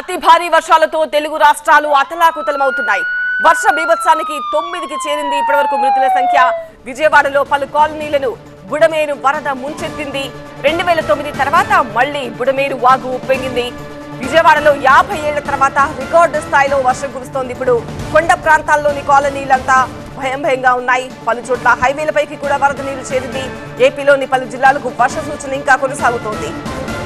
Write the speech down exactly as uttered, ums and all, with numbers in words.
అతి భారీ వర్షాలతో తెలుగు రాష్ట్రాలు అతలాకుతలమవుతున్నాయి. వర్ష బీభత్సానికి తొమ్మిదికి చేరింది ఇప్పటివరకు మృతుల సంఖ్య. విజయవాడలో పలు కాలనీలను బుడమేరు వరద ముంచెత్తింది. రెండు వేల తొమ్మిది తర్వాత మళ్లీ బుడమేరు వాగు ఉప్పెంగింది. విజయవాడలో యాభై ఏళ్ల తర్వాత రికార్డు స్థాయిలో వర్షం కురుస్తోంది. ఇప్పుడు కొండ ప్రాంతాల్లోని కాలనీలంతా భయం భయంగా ఉన్నాయి. పలు చోట్ల హైవేలపైకి కూడా వరద నీరు చేరింది. ఏపీలోని పలు జిల్లాలకు వర్ష సూచన ఇంకా కొనసాగుతోంది.